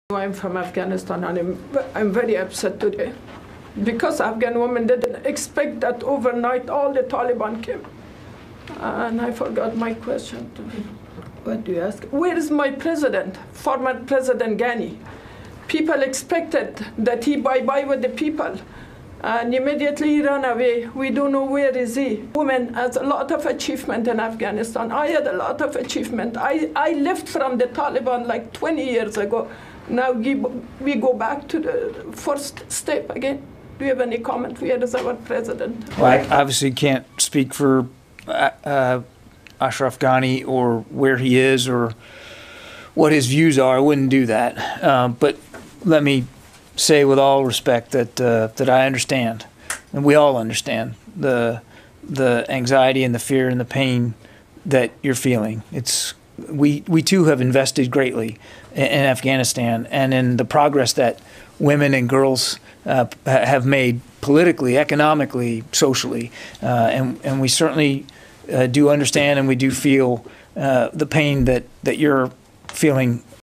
I'm from Afghanistan and I'm very upset today because Afghan women didn't expect that overnight all the Taliban came. And I forgot my question. What do you ask? Where is my president, former President Ghani? People expected that he bye-bye with the people and immediately he ran away. We don't know where is he. Women has a lot of achievement in Afghanistan. I had a lot of achievement. I left from the Taliban like 20 years ago. Now we go back to the first step again. Do you have any comment? Where is our president? Well, I obviously can't speak for Ashraf Ghani or where he is or what his views are. I wouldn't do that. But let me say with all respect that I understand, and we all understand, the anxiety and the fear and the pain that you're feeling. We too have invested greatly in Afghanistan and in the progress that women and girls have made politically, economically, socially, and we certainly do understand and we do feel the pain that you're feeling